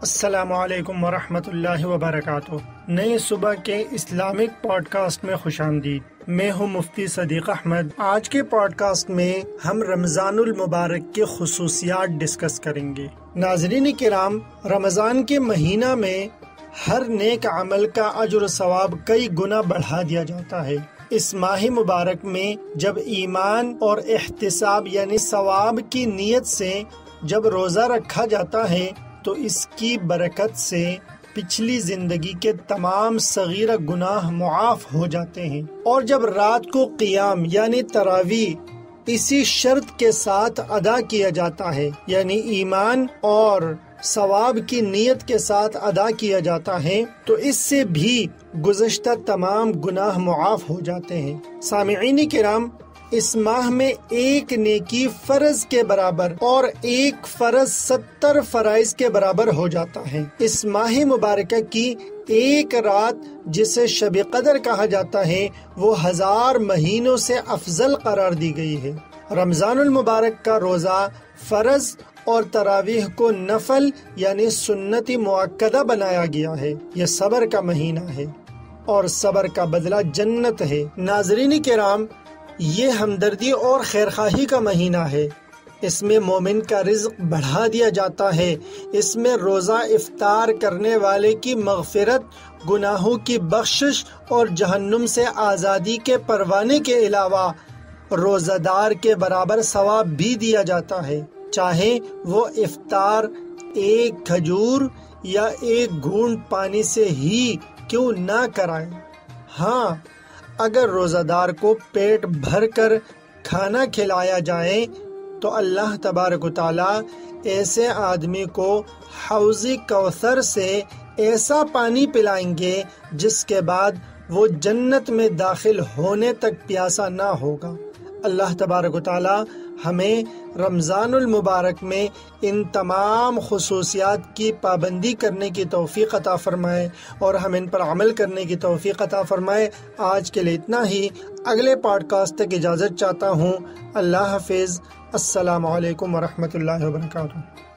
السلام علیکم ورحمۃ اللہ وبرکاتہ۔ نئے صبح کے اسلامک پوڈ کاسٹ میں خوش آمدید۔ میں ہوں مفتی صدیق احمد۔ آج کے پوڈ کاسٹ میں ہم رمضان المبارک کے خصوصیات ڈسکس کریں گے۔ ناظرین کرام، رمضان کے مہینہ میں ہر نیک عمل کا اجر و ثواب کئی گنا بڑھا دیا جاتا ہے۔ اس ماہ مبارک میں جب ایمان اور احتساب یعنی ثواب کی نیت سے جب روزہ رکھا جاتا ہے تو اس کی برکت سے پچھلی زندگی کے تمام صغیرہ گناہ معاف ہو جاتے ہیں، اور جب رات کو قیام یعنی تراویح اسی شرط کے ساتھ ادا کیا جاتا ہے، یعنی ایمان اور ثواب کی نیت کے ساتھ ادا کیا جاتا ہے، تو اس سے بھی گزشتہ تمام گناہ معاف ہو جاتے ہیں۔ سامعین کرام، اس ماہ میں ایک نیکی فرض کے برابر اور ایک فرض 70 فرائض کے برابر ہو جاتا ہے۔ اس ماہ مبارکہ کی ایک رات جسے شب قدر کہا جاتا ہے وہ 1000 مہینوں سے افضل قرار دی گئی ہے۔ رمضان المبارک کا روزہ فرض اور تراویح کو نفل یعنی سنتی مؤکدہ بنایا گیا ہے۔ یہ صبر کا مہینہ ہے اور صبر کا بدلہ جنت ہے۔ ناظرین کرام، یہ ہمدردی اور خیرخواہی کا مہینہ ہے۔ اس میں مومن کا رزق بڑھا دیا جاتا ہے۔ اس میں روزہ افطار کرنے والے کی مغفرت، گناہوں کی بخشش اور جہنم سے آزادی کے پروانے کے علاوہ روزہ دار کے برابر ثواب بھی دیا جاتا ہے، چاہے وہ افطار ایک کھجور یا ایک گھونٹ پانی سے ہی کیوں نہ کرائے۔ ہاں، اگر روزہ دار کو پیٹ بھر کر کھانا کھلایا جائے تو اللہ تبارک و تعالیٰ ایسے آدمی کو حوض کوثر سے ایسا پانی پلائیں گے جس کے بعد وہ جنت میں داخل ہونے تک پیاسا نہ ہوگا۔ اللہ تبارک و تعالیٰ ہمیں رمضان المبارک میں ان تمام خصوصیات کی پابندی کرنے کی توفیق عطا فرمائے اور ہم ان پر عمل کرنے کی توفیق عطا فرمائے۔ آج کے لیے اتنا ہی، اگلے پوڈ کاسٹ تک اجازت چاہتا ہوں۔ اللہ حافظ۔ السلام علیکم ورحمۃ اللہ وبرکاتہ۔